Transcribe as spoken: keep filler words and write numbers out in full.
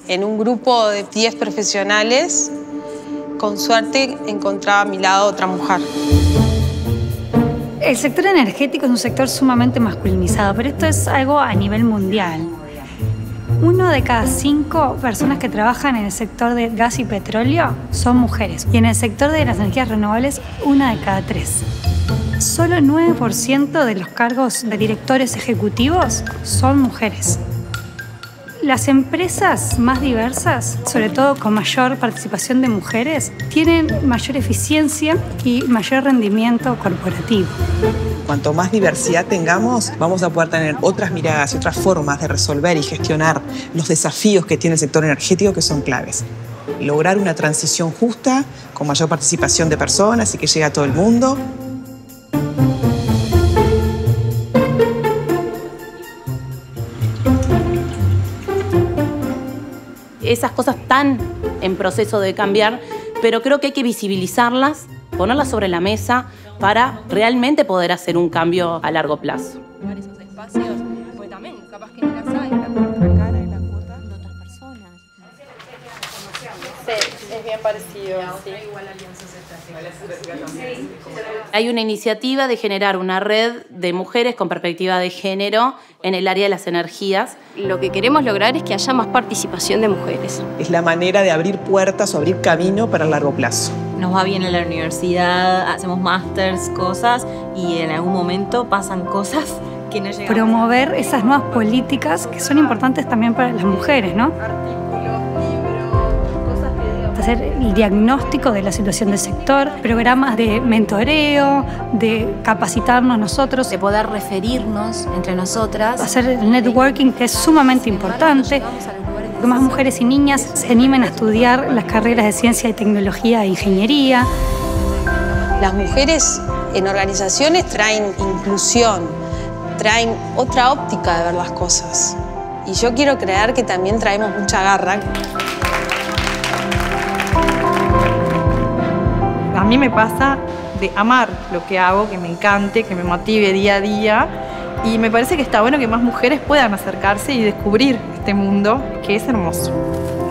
En un grupo de diez profesionales, con suerte encontraba a mi lado otra mujer. El sector energético es un sector sumamente masculinizado, pero esto es algo a nivel mundial. Uno de cada cinco personas que trabajan en el sector de gas y petróleo son mujeres. Y en el sector de las energías renovables, una de cada tres. Solo el nueve por ciento de los cargos de directores ejecutivos son mujeres. Las empresas más diversas, sobre todo con mayor participación de mujeres, tienen mayor eficiencia y mayor rendimiento corporativo. Cuanto más diversidad tengamos, vamos a poder tener otras miradas y otras formas de resolver y gestionar los desafíos que tiene el sector energético que son claves. Lograr una transición justa, con mayor participación de personas y que llegue a todo el mundo. Esas cosas están en proceso de cambiar, pero creo que hay que visibilizarlas, ponerlas sobre la mesa para realmente poder hacer un cambio a largo plazo. Esos espacios, pues también, capaz que no las hay, la otra cara y la cuota de otras personas. Sí, es bien parecido. Sí. Igual alianzas Hay una iniciativa de generar una red de mujeres con perspectiva de género en el área de las energías. Lo que queremos lograr es que haya más participación de mujeres. Es la manera de abrir puertas o abrir camino para el largo plazo. Nos va bien en la universidad, hacemos másters, cosas, y en algún momento pasan cosas que no llegan. Promover esas nuevas políticas que son importantes también para las mujeres, ¿no? Hacer el diagnóstico de la situación del sector, programas de mentoreo, de capacitarnos nosotros, de poder referirnos entre nosotras. Hacer el networking, que es sumamente importante, que más mujeres y niñas se animen a estudiar las carreras de ciencia y tecnología e ingeniería. Las mujeres en organizaciones traen inclusión, traen otra óptica de ver las cosas. Y yo quiero creer que también traemos mucha garra. A mí me pasa de amar lo que hago, que me encante, que me motive día a día, y me parece que está bueno que más mujeres puedan acercarse y descubrir este mundo que es hermoso.